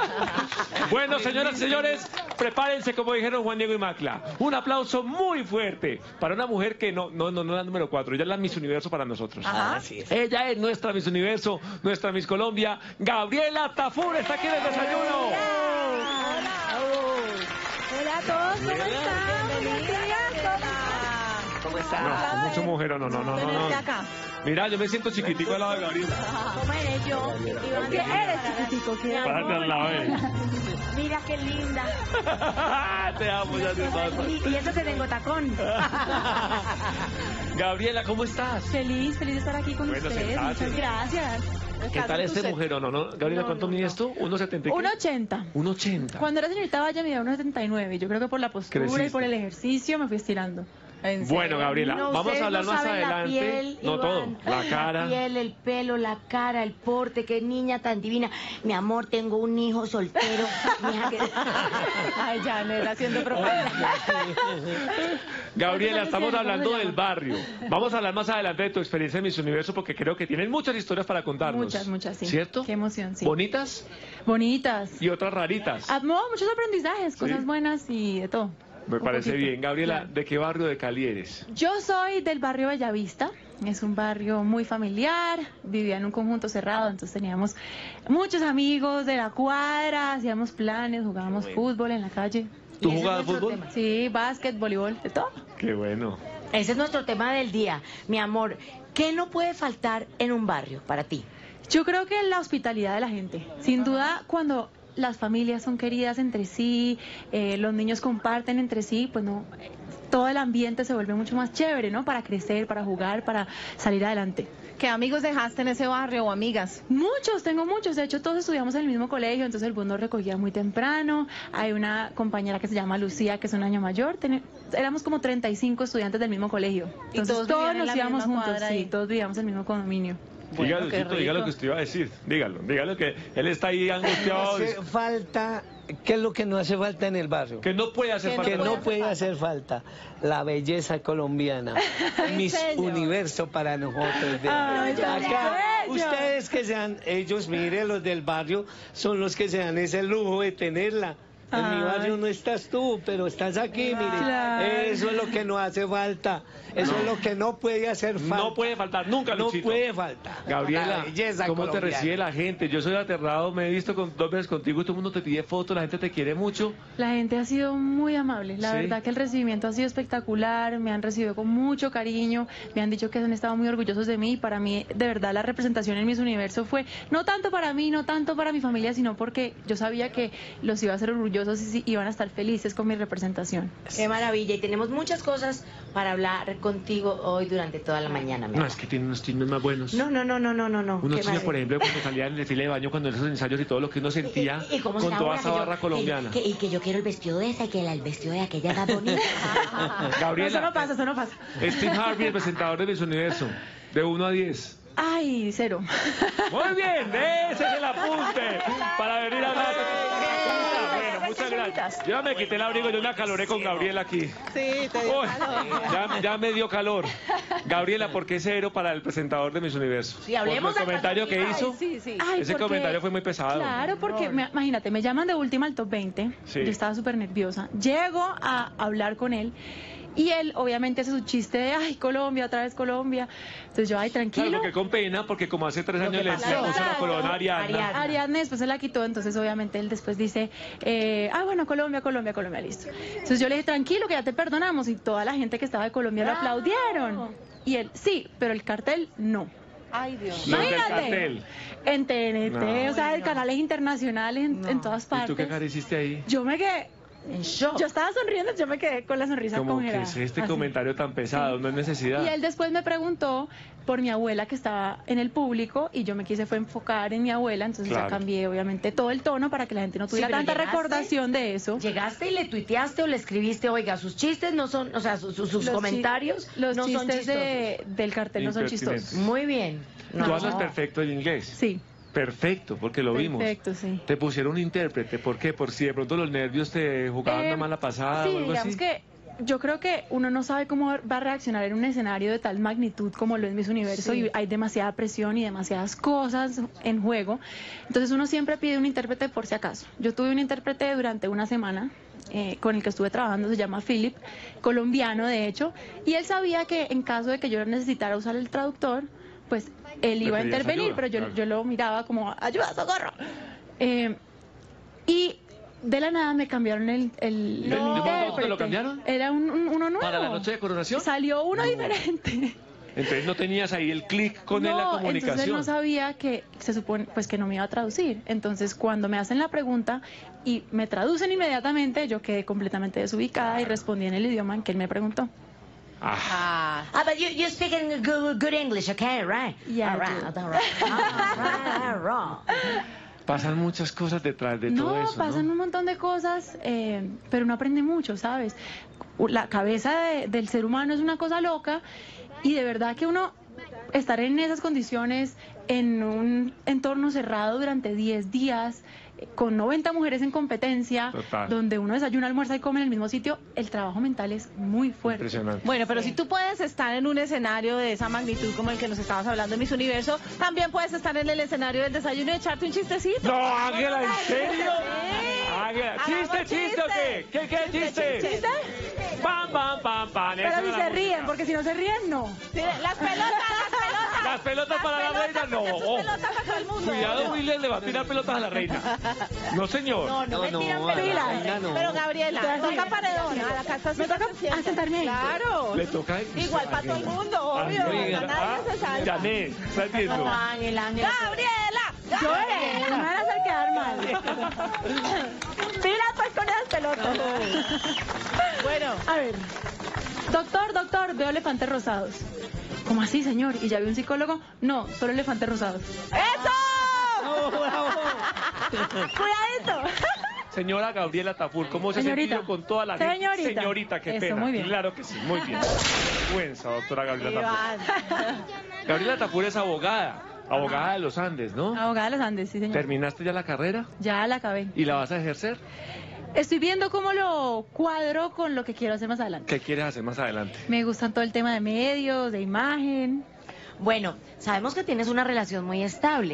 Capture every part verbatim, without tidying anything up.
Bueno, señoras y señores, prepárense, como dijeron Juan Diego y Macla. Un aplauso muy fuerte para una mujer que no, no, no, no es la número cuatro, ella es la Miss Universo para nosotros. Ajá, así es. Ella es nuestra Miss Universo, nuestra Miss Colombia. Gabriela Tafur está aquí en el desayuno. Hola a todos, ¿cómo están? Buenos días, ¿Cómo estás? No, con mucho mujer, no, no, no, no, no. acá. Mira, yo me siento chiquitico al lado de Gabriela. ¿Cómo eres yo? ¿Qué eres, chiquitico? ¿Qué Párate al lado, eh. Mira qué linda. Te amo, ya te pasa. Y, y eso que tengo tacón. Gabriela, ¿cómo estás? Feliz, feliz de estar aquí con Bueno, ustedes. sentate. Muchas gracias. ¿Qué tal este mujer o no, no? Gabriela, No, ¿cuánto no, mides no. tú? ¿uno setenta y qué? uno ochenta. uno ochenta. Cuando era señorita Valle medía uno setenta y nueve. Yo creo que por la postura Creciste. y por el ejercicio me fui estirando. Bueno, Gabriela, No, vamos ustedes a hablar no más saben la adelante. piel, no Iván. todo, la cara. La piel, el pelo, la cara, el porte, qué niña tan divina. Mi amor, tengo un hijo soltero. Mi hija que... Ay, ya, no era haciendo propaganda. Gabriela, ¿Cómo se estamos llama? hablando ¿Cómo se del llama? barrio. Vamos a hablar más adelante de tu experiencia en Miss Universo porque creo que tienen muchas historias para contarnos. Muchas, muchas, sí. ¿Cierto? Qué emoción, sí. Bonitas Bonitas. y otras raritas. Ah, no, muchos aprendizajes, Sí. cosas buenas y de todo. Me Un parece poquito. bien. Gabriela, Claro. ¿de qué barrio de Cali eres? Yo soy del barrio Bellavista, es un barrio muy familiar, vivía en un conjunto cerrado, entonces teníamos muchos amigos de la cuadra, hacíamos planes, jugábamos fútbol en la calle. ¿Tú Y ese es jugabas nuestro fútbol? tema. Sí, básquet, voleibol, de todo. Qué bueno. Ese es nuestro tema del día. Mi amor, ¿qué no puede faltar en un barrio para ti? Yo creo que la hospitalidad de la gente, sin duda cuando las familias son queridas entre sí, eh, los niños comparten entre sí, pues no, eh, todo el ambiente se vuelve mucho más chévere, ¿no? Para crecer, para jugar, para salir adelante. ¿Qué amigos dejaste en ese barrio o amigas? Muchos, tengo muchos. De hecho, todos estudiamos en el mismo colegio, entonces el bus nos recogía muy temprano. Hay una compañera que se llama Lucía, que es un año mayor. Ten- éramos como treinta y cinco estudiantes del mismo colegio. ¿Y Entonces todos todos vivían en nos la íbamos misma juntos, cuadra sí, ahí? todos vivíamos en el mismo condominio. Diga, Bueno, qué Lucito, diga lo rico. que usted iba a decir. Dígalo, dígalo que él está ahí angustiado. Hace falta, ¿qué es lo que no hace falta en el barrio? Que no puede hacer Que falta. Que puede no hacer puede falta. hacer falta la belleza colombiana, Miss señor? Universo para nosotros. de- Ay, ya, Acá, bello. ustedes que sean, ellos, mire, los del barrio, son los que se dan ese lujo de tenerla. En mi Ay. barrio no estás tú, pero estás aquí, mire. Claro. Eso es lo que no hace falta. Eso es lo que no puede hacer falta. No puede faltar nunca, No Luchito. puede faltar. Gabriela, La belleza ¿cómo te colombiana. recibe la gente? Yo soy aterrado, me he visto con dos veces contigo y todo el mundo te pide fotos, la gente te quiere mucho. La gente ha sido muy amable, la Sí. verdad que el recibimiento ha sido espectacular, me han recibido con mucho cariño, me han dicho que han estado muy orgullosos de mí y para mí de verdad la representación en Miss Universo fue no tanto para mí, no tanto para mi familia, sino porque yo sabía que los iba a hacer orgullosos y sí, iban a estar felices con mi representación. Qué maravilla. Y tenemos muchas cosas para hablar contigo hoy durante toda la mañana, mi No, amor. es que tiene unos chismes más buenos. No, no, no, no, no, no, no. Unos Qué chismes, por maravilla. ejemplo, cuando salía en el desfile de baño, cuando en esos ensayos y todo lo que uno sentía ¿Y, y cómo con será toda ahora esa que yo- barra colombiana. que- y que yo quiero el vestido de esa y que la- el vestido de aquella está bonita. Gabriela, Eso no pasa, eso no pasa. Steve Harvey, el presentador de Miss Universo, de uno a diez. Ay, cero. Muy bien, ese es el apunte para venir a hablar. Bueno, muchas gracias. Yo ya me quité el abrigo, yo me acaloré con Gabriela aquí. Sí, te dio Uy, calor. ya, ya me dio calor. Gabriela, ¿por qué cero para el presentador de Miss Universo? Sí, hablemos Por el de comentario que Ay, hizo. Sí, sí. Ay, Ese porque- comentario fue muy pesado. Claro, porque me- imagínate, me llaman de última al top veinte. Sí. Yo estaba súper nerviosa. Llego a hablar con él y él obviamente hace su chiste de, ay, Colombia, otra vez Colombia. Entonces yo, ay, Claro, tranquilo. porque con pena, porque como hace tres Lo años que le, le pasó. puso la Claro. corona a Ariadna. Ariadna. Ariadna después se la quitó, entonces obviamente él después dice, eh, ah, bueno, Colombia, Colombia, Colombia, listo. Entonces yo le dije, tranquilo, que ya te perdonamos, y toda la gente que estaba de Colombia lo aplaudieron. Y él, sí, pero el cartel no. Ay, Dios. Los del Imagínate. cartel. En T N T, No. o sea, en no. canales internacionales, en, en todas ¿Y partes. tú qué cara hiciste ahí? Yo me quedé, En shock. yo estaba sonriendo, yo me quedé con la sonrisa Como que congelada. es este así. comentario tan pesado, no es necesidad. Y él después me preguntó por mi abuela que estaba en el público y yo me quise fue enfocar en mi abuela, entonces Claro. ya cambié obviamente todo el tono para que la gente no Sí, tuviera pero tanta llegaste- recordación de eso. Llegaste y le tuiteaste o le escribiste, oiga, sus chistes no son, o sea, sus, sus- sus Los chi- comentarios los no son chistes chistosos. de, del cartel no son Impertinentes. chistosos. Muy bien. Tú No. hablas perfecto el inglés. Sí, Perfecto, porque lo vimos. perfecto, sí. Te pusieron un intérprete, ¿por qué? Por si de pronto los nervios te jugaban Eh, una mala pasada sí, o algo digamos así. que yo creo que uno no sabe cómo va a reaccionar en un escenario de tal magnitud como lo es Miss Universo, Sí. y hay demasiada presión y demasiadas cosas en juego. Entonces uno siempre pide un intérprete por si acaso. Yo tuve un intérprete durante una semana eh, con el que estuve trabajando, se llama Philip, colombiano de hecho, y él sabía que en caso de que yo necesitara usar el traductor, pues él Le iba a pedías intervenir, ayuda, pero yo, claro. yo lo miraba como, ayuda, socorro. Eh, y de la nada me cambiaron el, el, ¿De- el de un modo a otro intérprete. lo cambiaron? Era un, un- uno nuevo. ¿Para la noche de coronación? Salió uno diferente. Entonces no tenías ahí el clic con él, la No, entonces él comunicación. no sabía que se supone pues que no me iba a traducir. Entonces cuando me hacen la pregunta y me traducen inmediatamente, yo quedé completamente desubicada y respondí en el idioma en que él me preguntó. Ah, Ah. Ah, but you, you speak in good, good English, okay, right? Yeah, I all right, do. all right, all right, all right. pasan muchas cosas detrás de todo No, eso, pasan ¿no? un montón de cosas, eh, pero uno aprende mucho, ¿sabes? La cabeza de- del ser humano es una cosa loca y de verdad que uno estar en esas condiciones, en un entorno cerrado durante diez días, eh, con noventa mujeres en competencia, Total. donde uno desayuna, almuerza y come en el mismo sitio, el trabajo mental es muy fuerte. Impresionante. Bueno, pero si tú puedes estar en un escenario de esa magnitud como el que nos estabas hablando en Miss Universo, también puedes estar en el escenario del desayuno y echarte un chistecito. No, Ángela, ¿en serio? Sí. Ángela, Hagamos ¿chiste, chiste o qué? ¿Qué, qué chiste? ¿Chiste? Pam, pam, pam, pam. Pero Esa si era se la ríen, música. porque si no se ríen, no. Sí, las pelotas, las pelotas. Las pelotas para la pelotas, reina, no. porque sus ojo. pelotas para todo el mundo. Cuidado, William, le va a tirar pelotas a la reina. No, señor. No, no, me No, tiran no, a la pelotas. reina no. Pero Gabriela, Entonces, toca sí. paredón. A la casa Me toca a sentarme ahí. Claro. Le toca. Igual para todo el mundo, obvio. Ángela, Nadie ah, se salva. Gané, ¿estás viendo? No, Ángel, Ángel. ¡Gabriela! Yo, eh, no me van a hacer quedar mal. Pila pues con esas pelotas. Bueno, A ver, doctor, doctor, veo elefantes rosados. ¿Cómo así, señor? ¿Y ya vi un psicólogo? No, solo elefantes rosados. ¡eso! ¡Cuidadito! Señora Gabriela Tafur, ¿cómo se ha Señorita. sentido con toda la gente? Señorita. Señorita, qué Eso, pena. muy bien. Claro que sí, muy bien. Vergüenza, doctora Gabriela Tafur. Iván. Gabriela Tafur es abogada, abogada de los Andes, ¿no? Abogada de los Andes, sí, señor. ¿Terminaste ya la carrera? Ya la acabé. ¿Y la vas a ejercer? Estoy viendo cómo lo cuadro con lo que quiero hacer más adelante. ¿Qué quieres hacer más adelante? Me gustan todo el tema de medios, de imagen. Bueno, sabemos que tienes una relación muy estable.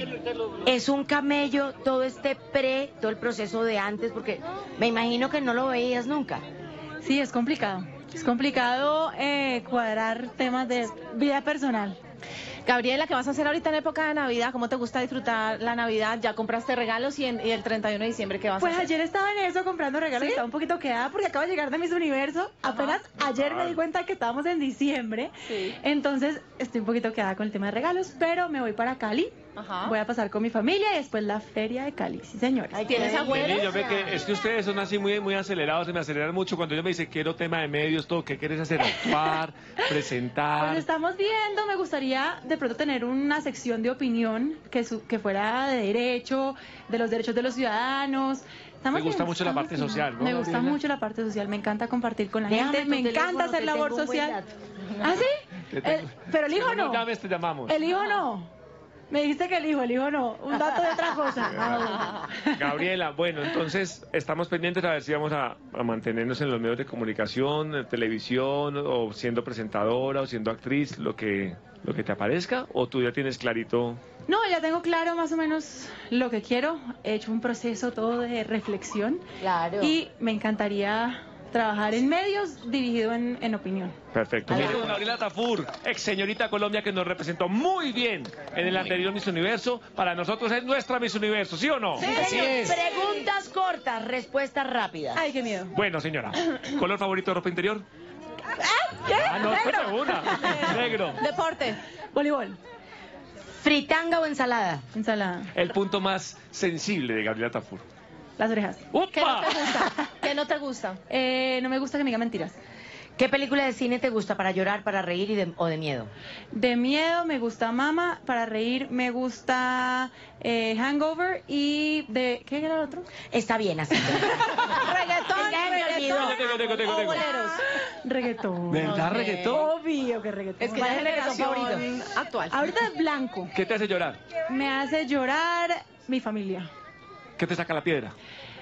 Es un camello todo este pre, todo el proceso de antes, porque me imagino que no lo veías nunca. Sí, es complicado. Es complicado eh, cuadrar temas de vida personal. Gabriela, ¿qué vas a hacer ahorita en época de Navidad? ¿Cómo te gusta disfrutar la Navidad? ¿Ya compraste regalos y, en- y el treinta y uno de diciembre qué vas Pues a hacer? ayer estaba en eso comprando regalos, ¿Sí? estaba un poquito quedada porque acabo de llegar de Miss Universo. Apenas ayer me di cuenta que estábamos en diciembre. Sí. Entonces estoy un poquito quedada con el tema de regalos, pero me voy para Cali. Ajá. Voy a pasar con mi familia y después la feria de Cali. Sí, señores. Ay, ¿tienes abuelos? Vení, yo ve que es que ustedes son así muy, muy acelerados, se me aceleran mucho. Cuando ella me dice quiero tema de medios, todo, ¿qué quieres hacer? Actuar, presentar. Pues estamos viendo, me gustaría de pronto tener una sección de opinión que, su- que fuera de derecho, de los derechos de los ciudadanos. Estamos Me gusta viendo, mucho la estamos parte viendo. social, ¿no, Me gusta Gabriela? mucho la parte social, me encanta compartir con la Déjame gente, tu me teléfono, encanta hacer te labor tengo un buen social. dato. ¿Ah, sí? Te tengo- El- pero el hijo Si no no. nos llames, te llamamos. El hijo no. Me dijiste que el hijo, el hijo no. Un dato de otra cosa. Ah, Gabriela, bueno, entonces estamos pendientes a ver si vamos a, a mantenernos en los medios de comunicación, en televisión, o siendo presentadora, o siendo actriz, lo que, lo que te aparezca, o tú ya tienes clarito. no, ya tengo claro más o menos lo que quiero. He hecho un proceso todo de reflexión. Claro. Y me encantaría trabajar en medios dirigido en, en opinión. Perfecto. Adelante. Mire, Gabriela Tafur, ex señorita Colombia, que nos representó muy bien en el anterior Miss Universo. Para nosotros es nuestra Miss Universo, ¿sí o no? Así es. Preguntas cortas, respuestas rápidas. Ay, qué miedo. Bueno, señora, ¿color favorito de ropa interior? ¿Qué? Ah, no, escucha una. Negro. Deporte. Voleibol. ¿Fritanga o ensalada? Ensalada. El punto más sensible de Gabriela Tafur. Las orejas. ¿Qué no ¡Upa! te gusta? ¿Qué no te gusta? Eh, no me gusta que me digan mentiras. ¿Qué película de cine te gusta para llorar, para reír y de- o de miedo? De miedo me gusta Mama, para reír me gusta eh, Hangover y de... ¿Qué era el otro? Está bien, así. Reggaetón, Es que se me olvidó. reggaetón Tengo, tengo, tengo, o tengo. boleros. Reggaetón. ¿Verdad, Ok. reggaetón? Obvio que reggaetón. Es que ¿Cuál la es el reggaetón generación actual. Ahorita es blanco. ¿Qué te hace llorar? Me hace llorar mi familia. ¿Qué te saca la piedra?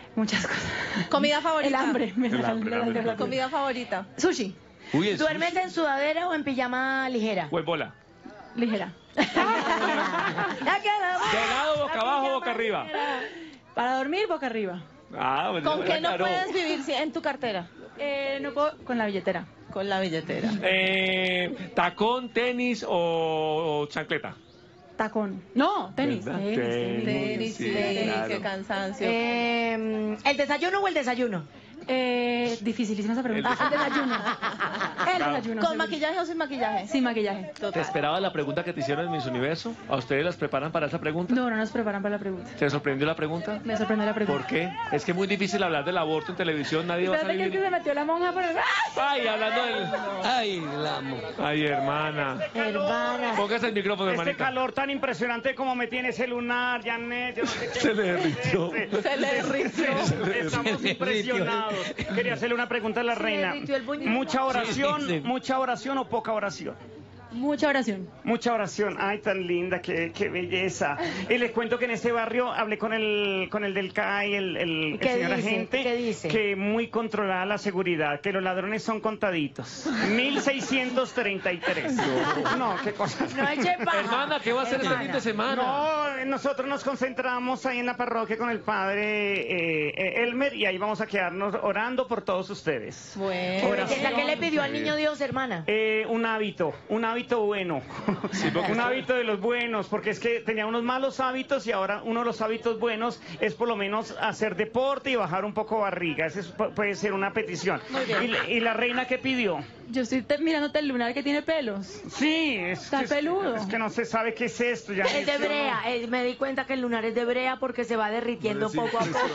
Muchas cosas. ¿Comida favorita? El hambre. Me El da hambre, el- el hambre. ¿Comida favorita? Sushi. Uy, el ¿Duermes sushi. en sudadera o en pijama ligera? O en bola. Ligera. Ya quedamos. ¿De lado, boca abajo o boca arriba? Para dormir, boca arriba. Ah, bueno, ¿Con qué no claro. puedes vivir si- en tu cartera? Eh, no puedo... Con la billetera. Con la billetera. Eh, ¿Tacón, tenis o, o chancleta? Tacón. No, tenis. ¿Verdad? Tenis, tenis. Tenis, Sí, tenis, claro. qué cansancio. Eh, ¿El desayuno o el desayuno? Eh, dificilísima esa pregunta. El desayuno. El desayuno. ¿Con seguro. maquillaje o sin maquillaje? Sin maquillaje. ¿Te esperaba la pregunta que te hicieron en Miss Universo? ¿A ustedes las preparan para esa pregunta? No, no nos preparan para la pregunta. ¿Te sorprendió la pregunta? Me sorprende la pregunta. ¿Por qué? Es que es muy difícil hablar del aborto en televisión, nadie va a Espérate que es que salir. se metió la monja por el... Ay, hablando del... Ay, la amo. Ay, hermana. Hermana. Póngase el micrófono, Este hermanita. calor tan impresionante como me tiene ese lunar, Janet, yo no sé qué. Se le derritió. Se le derritió. Estamos impresionados. Quería hacerle una pregunta a la Se le reina. derritió el buñuelo. ¿Mucha oración, Sí, sí. mucha oración o poca oración? Mucha oración. Mucha oración. Ay, tan linda, qué, qué belleza. Y les cuento que en este barrio hablé con el, con el del C A I, el, el, el ¿Qué señor dice? agente, ¿Qué dice? que muy controlada la seguridad, que los ladrones son contaditos. mil seiscientos treinta y tres. No, qué cosa. No eche paja. Hermana, ¿qué va a hacer este Hermana. fin de semana? No, nosotros nos concentramos ahí en la parroquia con el padre eh, eh, Elmer y ahí vamos a quedarnos orando por todos ustedes. Bueno. Oración. ¿La que le pidió al niño Dios, hermana? Eh, un hábito, un hábito bueno, porque un esto- hábito de los buenos, porque es que tenía unos malos hábitos y ahora uno de los hábitos buenos es por lo menos hacer deporte y bajar un poco barriga, esa es- pu- puede ser una petición. ¿Y, la- y la reina qué pidió? Yo estoy te- mirándote el lunar que tiene pelos. Sí, es, Está es- peludo. es que no se sabe qué es esto. Ya Es de mencionó. brea. eh, me di cuenta que el lunar es de brea porque se va derritiendo poco a poco.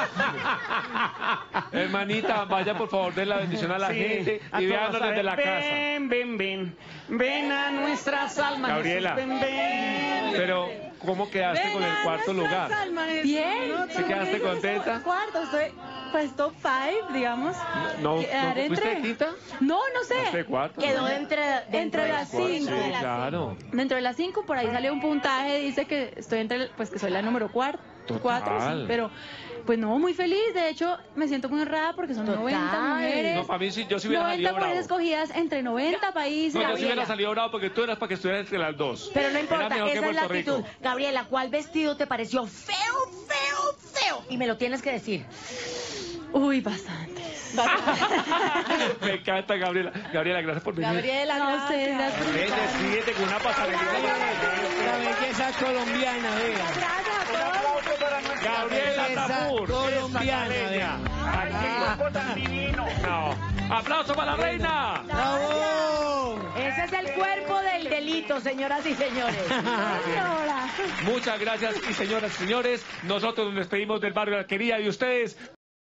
Hermanita, vaya por favor, den la bendición a la Sí, gente a y todos, véanos a desde ver, la casa. Ven, ven, ven, ven a nuestras almas. Gabriela. Jesús, ven, ven. Pero, ¿cómo quedaste con el cuarto lugar? Bien. ¿Sí quedaste contenta? Cuarto, estoy pues top five, digamos. ¿No, no Quedar fuiste entre- quinta? No, no sé. ¿Fuiste cuarto? Quedó entre, dentro Entre de las Cuarto, cinco. Sí, claro. Dentro de las cinco, por ahí salió un puntaje, dice que estoy entre, pues que soy la número cuatro, Total. cuatro, sí, pero pues no, muy feliz, de hecho me siento muy honrada porque son Total. noventa mujeres, No, para mí sí, yo sí hubiera noventa salido mujeres bravo. escogidas entre noventa países. No, yo sí Gabriela. hubiera salido bravo porque tú eras para que estuvieras entre las dos. Pero no Era importa, mejor que esa es la Puerto Rico. actitud. Gabriela, ¿cuál vestido te pareció feo, feo, feo? Y me lo tienes que decir. Uy, bastantes. Me encanta, Gabriela. Gabriela, gracias por venir. Gabriela, No, gracias. ustedes, gracias. Ven, despídete con una pasarela. La belleza colombiana, vea. Gabriela Belleza Tapur, colombiana, esta caleña. vea. Ay, qué cuerpo tan divino. No. ¡Aplauso para la reina! ¡Bravo! Ese es el cuerpo del delito, señoras y señores. Señora. Muchas gracias y señoras y señores, nosotros nos despedimos del barrio de la Alquería y ustedes